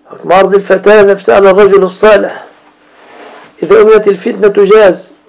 معرض الفتاة نفسها على الرجل الصالح. إذا أمنت الفتنة جاز،